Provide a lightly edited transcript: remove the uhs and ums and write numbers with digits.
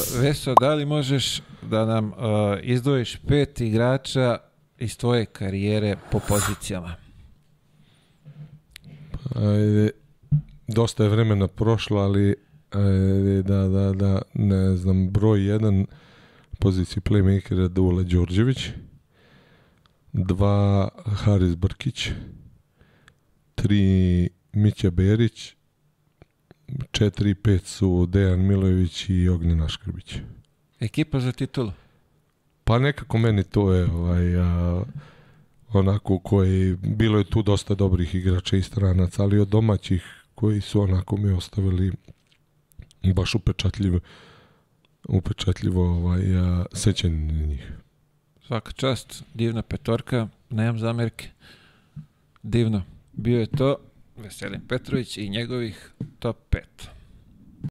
Veso, da li možeš da nam izdvojiš 5 igrača iz tvoje karijere po pozicijama? Ajde, dosta je vremena prošlo, ali da, ne znam, broj 1 poziciji playmakera Dule Đorđević, 2 Haris Brkić, 3 Mića Berić, 4 i 5 su Dejan Milojević i Ognjena Škrbić. Ekipa za titulu? Pa nekako meni to je onako koji, bilo je tu dosta dobrih igrača i stranaca, ali od domaćih koji su onako mi ostavili baš upečatljivo sećanje na njih. Svaka čast, divna petorka, nemam zamerke. Divno. Bio je to Veselin Petrović i njegovih top 5.